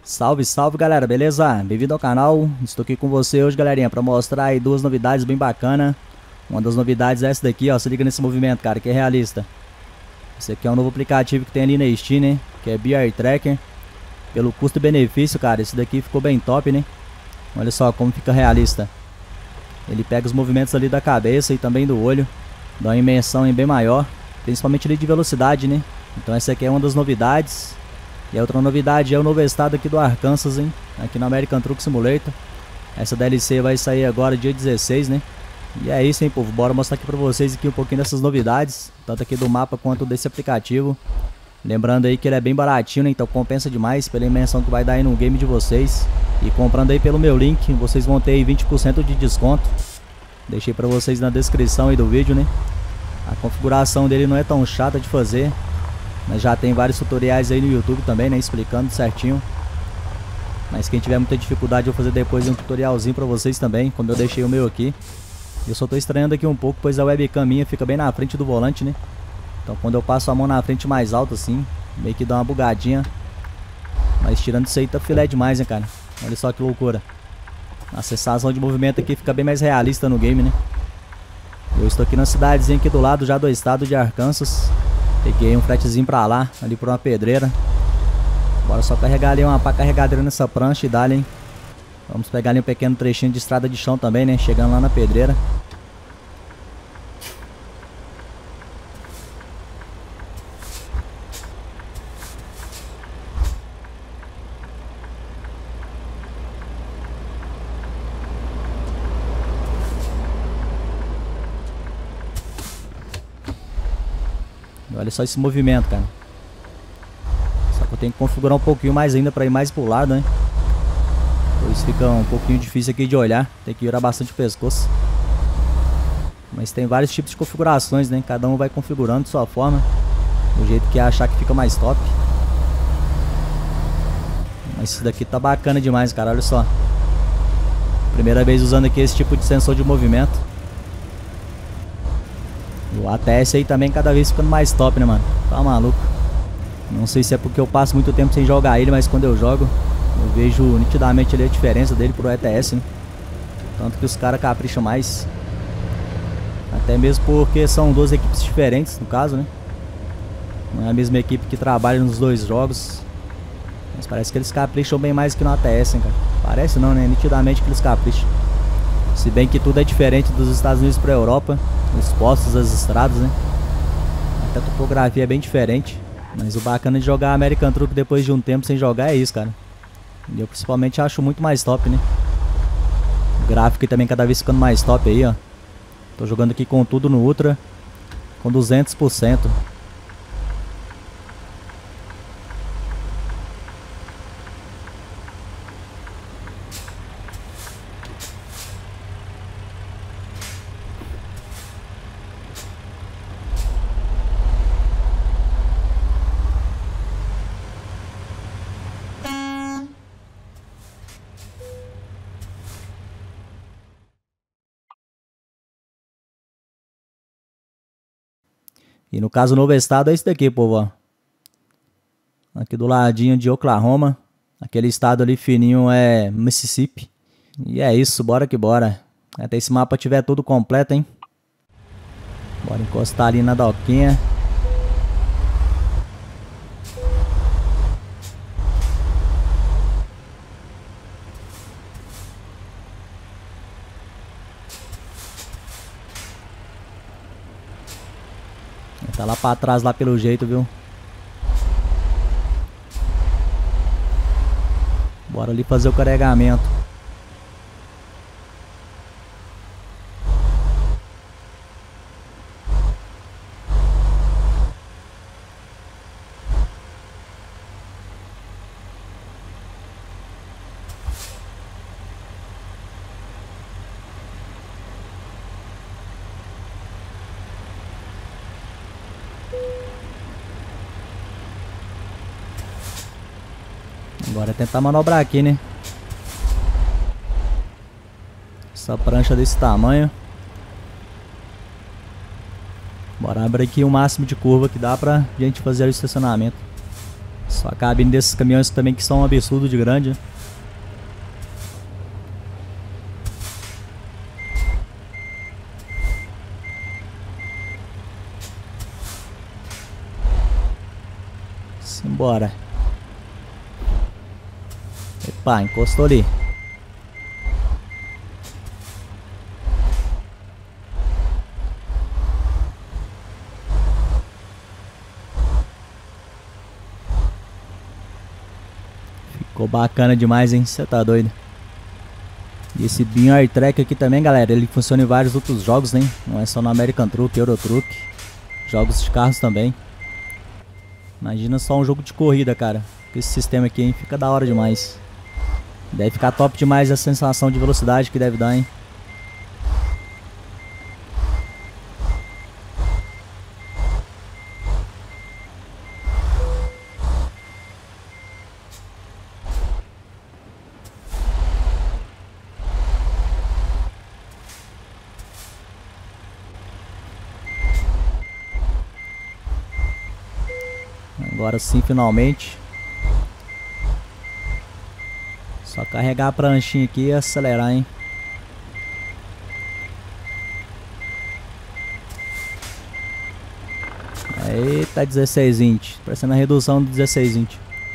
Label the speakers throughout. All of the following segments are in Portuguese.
Speaker 1: Salve, salve galera, beleza? Bem-vindo ao canal. Estou aqui com você hoje, galerinha, para mostrar aí duas novidades bem bacanas. Uma das novidades é essa daqui, ó, se liga nesse movimento, cara, que é realista. Esse aqui é um novo aplicativo que tem ali na Steam, né, que é BR Tracker. Pelo custo-benefício, cara, esse daqui ficou bem top, né? Olha só como fica realista. Ele pega os movimentos ali da cabeça e também do olho, dá uma dimensão bem maior, principalmente ali de velocidade, né? Então essa aqui é uma das novidades. E a outra novidade é o novo estado aqui do Arkansas, hein? Aqui no American Truck Simulator. Essa DLC vai sair agora dia 16, né? E é isso, hein, povo? Bora mostrar aqui pra vocês aqui um pouquinho dessas novidades, tanto aqui do mapa quanto desse aplicativo. Lembrando aí que ele é bem baratinho, né? Então compensa demais pela dimensão que vai dar aí no game de vocês. E comprando aí pelo meu link, vocês vão ter aí 20% de desconto. Deixei pra vocês na descrição aí do vídeo, né? A configuração dele não é tão chata de fazer. Mas já tem vários tutoriais aí no YouTube também, né, explicando certinho. Mas quem tiver muita dificuldade eu vou fazer depois um tutorialzinho pra vocês também, como eu deixei o meu aqui. Eu só tô estranhando aqui um pouco, pois a webcam minha fica bem na frente do volante, né. Então quando eu passo a mão na frente mais alto assim, meio que dá uma bugadinha. Mas tirando isso aí tá filé demais, né, cara. Olha só que loucura. A sensação de movimento aqui fica bem mais realista no game, né. Eu estou aqui na cidadezinha aqui do lado já do estado de Arkansas. Peguei um fretezinho pra lá, ali por uma pedreira. Bora só carregar ali uma pá carregadeira nessa prancha e dá-lhe, hein. Vamos pegar ali um pequeno trechinho de estrada de chão também, né, chegando lá na pedreira. Olha só esse movimento, cara. Só que eu tenho que configurar um pouquinho mais ainda para ir mais pro lado, né? Pois fica um pouquinho difícil aqui de olhar. Tem que virar bastante o pescoço. Mas tem vários tipos de configurações, né? Cada um vai configurando de sua forma, do jeito que achar que fica mais top. Mas isso daqui tá bacana demais, cara. Olha só. Primeira vez usando aqui esse tipo de sensor de movimento. O ATS aí também cada vez ficando mais top, né, mano? Tá maluco. Não sei se é porque eu passo muito tempo sem jogar ele, mas quando eu jogo, eu vejo nitidamente ali a diferença dele pro ETS, né? Tanto que os caras capricham mais. Até mesmo porque são duas equipes diferentes, no caso, né? Não é a mesma equipe que trabalha nos dois jogos. Mas parece que eles capricham bem mais que no ATS, hein, cara? Parece não, né? Nitidamente que eles capricham. Se bem que tudo é diferente dos Estados Unidos pra Europa. Os postos, as estradas, né? Até a topografia é bem diferente. Mas o bacana de jogar American Truck depois de um tempo sem jogar é isso, cara. E eu principalmente acho muito mais top, né? O gráfico também cada vez ficando mais top aí, ó. Tô jogando aqui com tudo no Ultra, com 200%. E no caso, o novo estado é esse daqui, povo, ó. Aqui do ladinho de Oklahoma. Aquele estado ali fininho é Mississippi. E é isso, bora que bora. Até esse mapa tiver tudo completo, hein. Bora encostar ali na doquinha. Tá lá pra trás, lá pelo jeito, viu? Bora ali fazer o carregamento. Agora é tentar manobrar aqui, né? Essa prancha desse tamanho. Bora abrir aqui o máximo de curva que dá pra gente fazer o estacionamento. Só a cabine desses caminhões também que são um absurdo de grande, né? Simbora. Epa, encostou ali. Ficou bacana demais, hein? Você tá doido. E esse Beam Air Track aqui também, galera, ele funciona em vários outros jogos, né? Não é só no American Truck, Euro Truck. Jogos de carros também. Imagina só um jogo de corrida, cara. Com esse sistema aqui, hein? Fica da hora demais. Deve ficar top demais a sensação de velocidade que deve dar, hein? Agora sim, finalmente. Só carregar a pranchinha aqui e acelerar, hein? Eita, 16 inch. Parecendo a redução do 16 inch.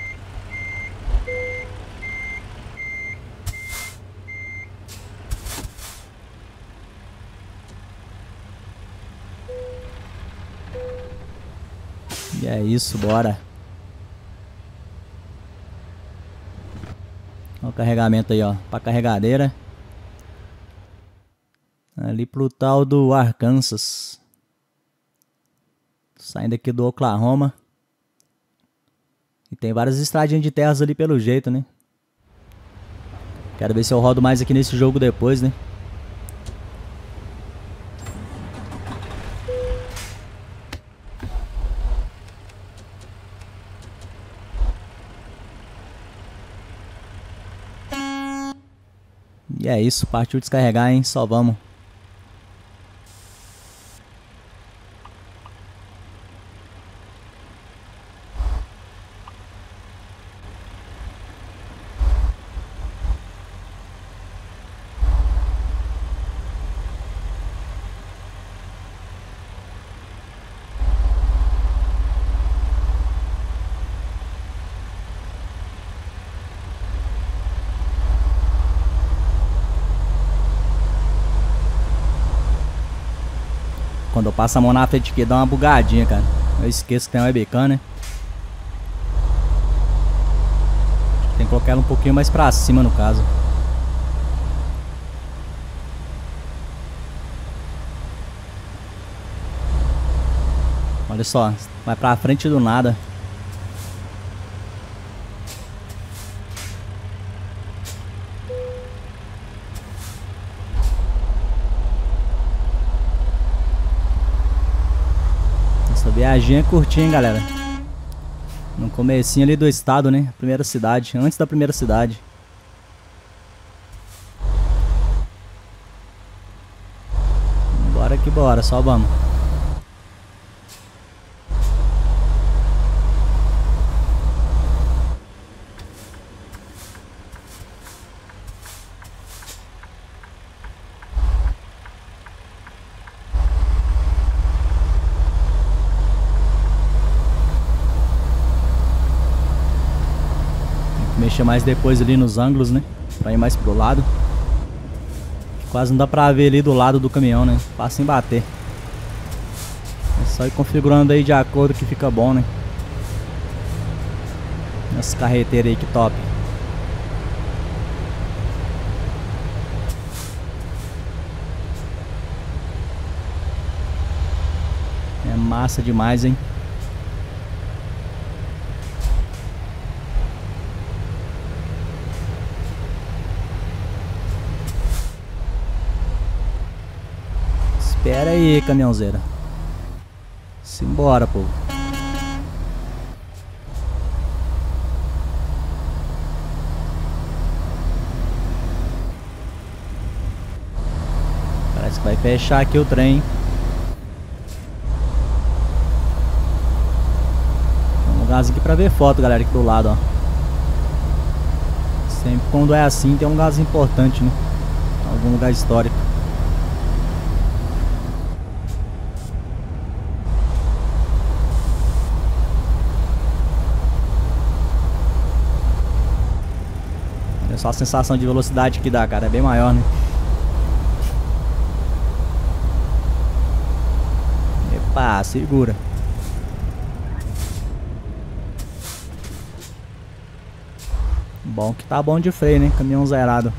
Speaker 1: E é isso, bora. Olha o carregamento aí, ó. Pra carregadeira. Ali pro tal do Arkansas. Saindo aqui do Oklahoma. E tem várias estradinhas de terras ali pelo jeito, né? Quero ver se eu rodo mais aqui nesse jogo depois, né? E é isso, partiu descarregar, hein? Só vamos. Quando eu passo a mão na frente aqui, dá uma bugadinha, cara. Eu esqueço que tem uma webcam, né? Tem que colocar ela um pouquinho mais pra cima, no caso. Olha só, vai pra frente do nada. Essa viagem é curtinha, hein, galera. No comecinho ali do estado, né? Primeira cidade, antes da primeira cidade. Bora que bora, só vamos. Mexer mais depois ali nos ângulos, né? Pra ir mais pro lado. Quase não dá pra ver ali do lado do caminhão, né? Passa sem bater. É só ir configurando aí de acordo que fica bom, né? Essa carreteira aí que top. É massa demais, hein? Espera aí, caminhãozeira. Simbora, povo. Parece que vai fechar aqui o trem. Vamos lugarzinho aqui pra ver foto, galera, aqui do lado, ó. Sempre quando é assim tem um lugarzinho importante, né? Algum lugar histórico. Olha só a sensação de velocidade que dá, cara. É bem maior, né? Epa, segura. Bom que tá bom de freio, né? Caminhão zerado.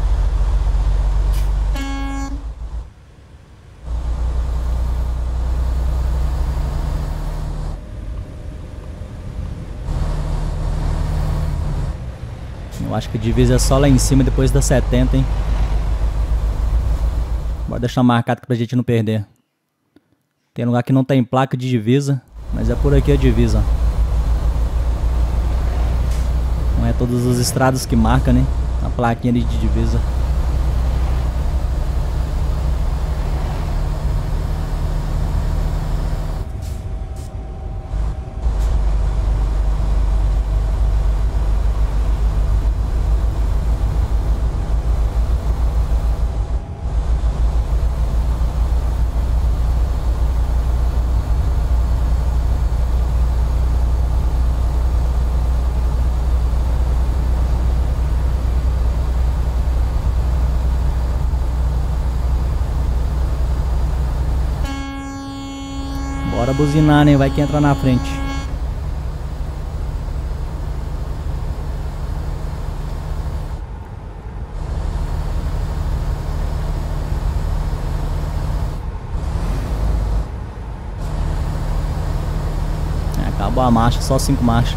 Speaker 1: Eu acho que a divisa é só lá em cima depois da 70, hein? Bora deixar marcado aqui pra gente não perder. Tem lugar que não tem placa de divisa, mas é por aqui a divisa. Não é todas as estradas que marcam, né? A plaquinha ali de divisa. Bora buzinar, né? Vai que entra na frente. Acabou a marcha, só 5 marchas.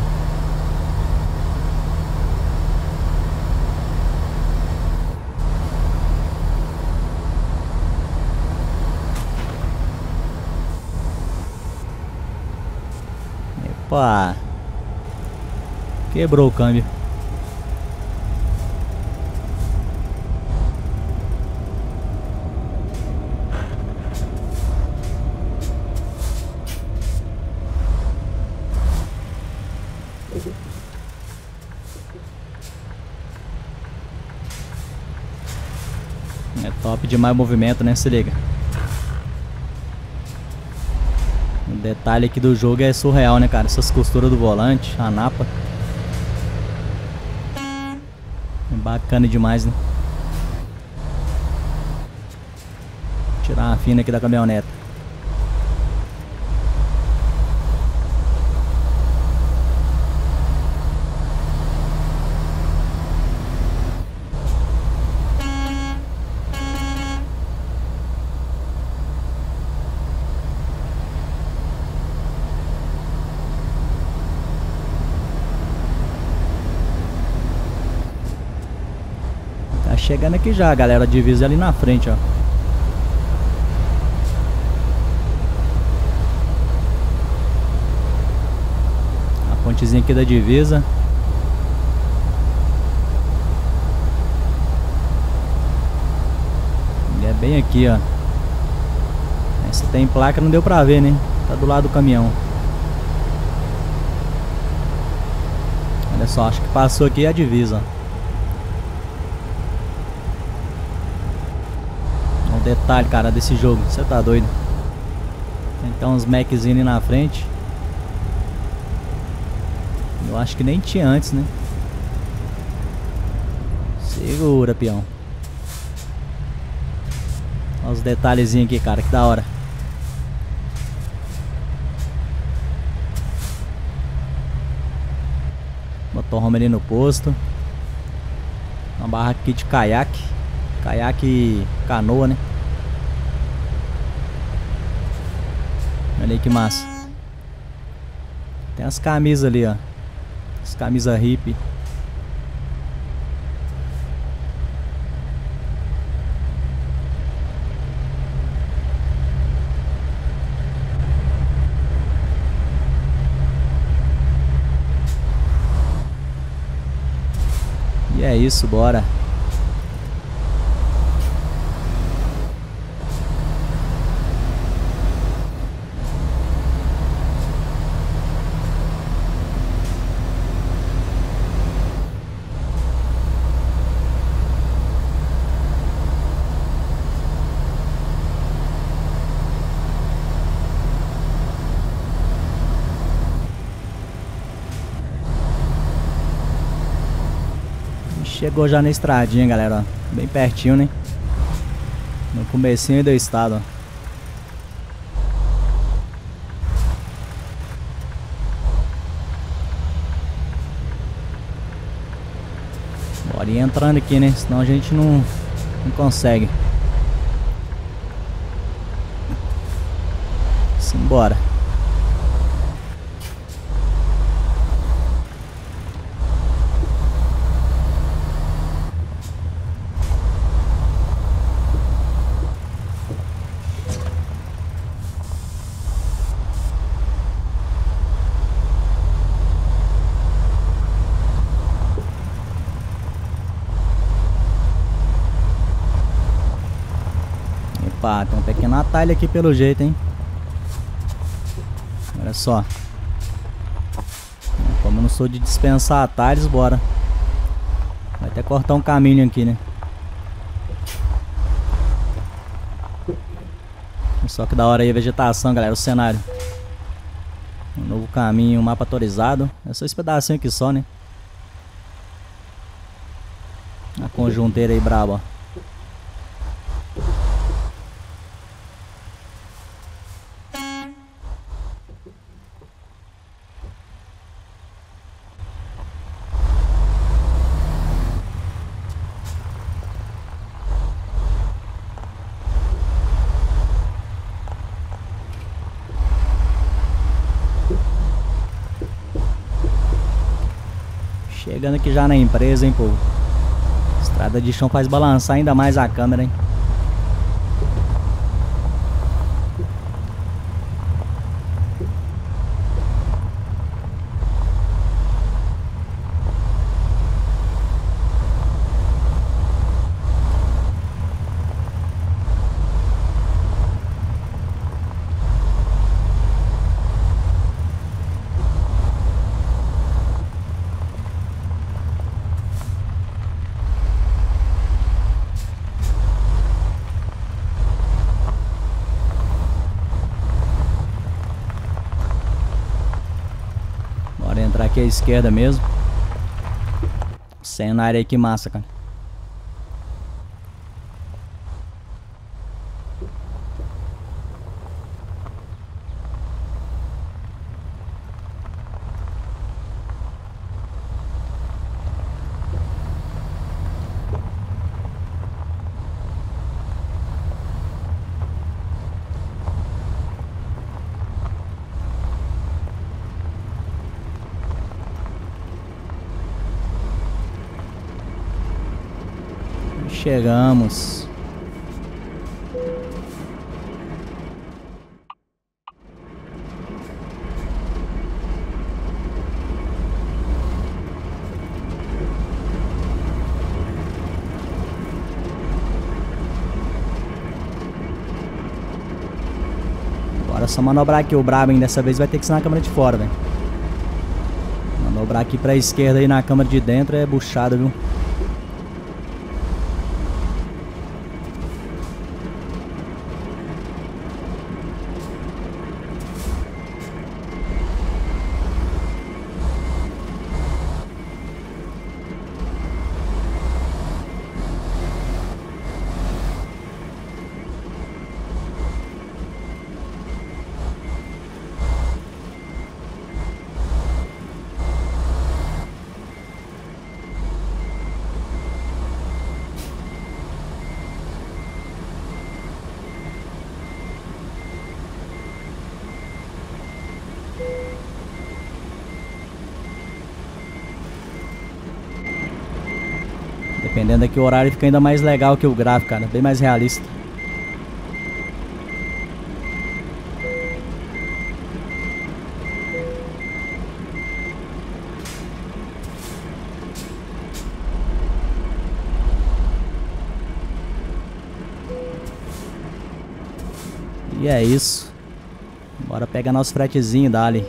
Speaker 1: Opa! Quebrou o câmbio. É top demais o movimento, né? Se liga. O detalhe aqui do jogo é surreal, né, cara? Essas costuras do volante, a napa. É bacana demais, né? Vou tirar uma fina aqui da caminhoneta. Tá chegando aqui já, galera. A divisa ali na frente, ó. A pontezinha aqui da divisa. E é bem aqui, ó. Se tem placa não deu pra ver, né? Tá do lado do caminhão. Olha só, acho que passou aqui a divisa, ó. Detalhe, cara, desse jogo, você tá doido. Tem então uns Maczinho na frente. Eu acho que nem tinha antes, né? Segura, peão. Olha os detalhezinhos aqui, cara, que da hora. Motorhome ali no posto. Uma barraca aqui de caiaque. Caiaque e canoa, né? Olha aí que massa. Tem as camisas ali, ó. As camisas hippie. E é isso, bora. Chegou já na estradinha, galera, ó. Bem pertinho, né? No comecinho do estado, ó. Bora ir entrando aqui, né? Senão a gente não consegue. Simbora. Opa, tem um pequeno atalho aqui pelo jeito, hein? Olha só. Como eu não sou de dispensar atalhos, bora. Vai até cortar um caminho aqui, né? Só que da hora aí a vegetação, galera, o cenário. Um novo caminho, um mapa atualizado. É só esse pedacinho aqui só, né? A conjunteira aí braba, ó. Chegando aqui já na empresa, hein, povo. Estrada de chão faz balançar ainda mais a câmera, hein. Bora entrar aqui à esquerda mesmo. Cenário aí que massa, cara. Chegamos. Bora só manobrar aqui o brabo, hein? Dessa vez vai ter que ser na câmera de fora, velho. Manobrar aqui pra esquerda e na câmera de dentro é buchada, viu? Dependendo aqui o horário fica ainda mais legal que o gráfico, cara. Bem mais realista. E é isso. Bora pegar nosso fretezinho, dali.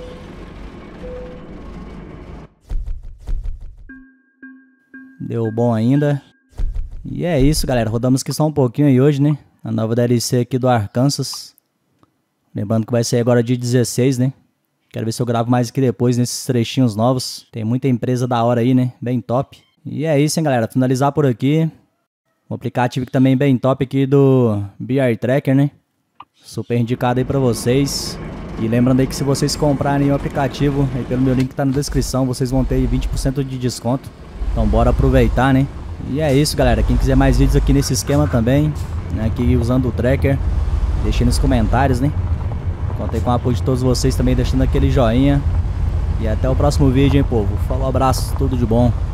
Speaker 1: Deu bom ainda. E é isso, galera. Rodamos aqui só um pouquinho aí hoje, né? A nova DLC aqui do Arkansas. Lembrando que vai sair agora dia 16, né? Quero ver se eu gravo mais aqui depois nesses trechinhos novos. Tem muita empresa da hora aí, né? Bem top. E é isso, hein, galera. Finalizar por aqui. Um aplicativo que também bem top aqui do BR Tracker, né? Super indicado aí pra vocês. E lembrando aí que se vocês comprarem o aplicativo, aí pelo meu link que tá na descrição, vocês vão ter 20% de desconto. Então bora aproveitar, né? E é isso, galera. Quem quiser mais vídeos aqui nesse esquema também, né, aqui usando o tracker, deixe nos comentários, né? Contei com o apoio de todos vocês também, deixando aquele joinha. E até o próximo vídeo, hein, povo. Falou, abraço, tudo de bom.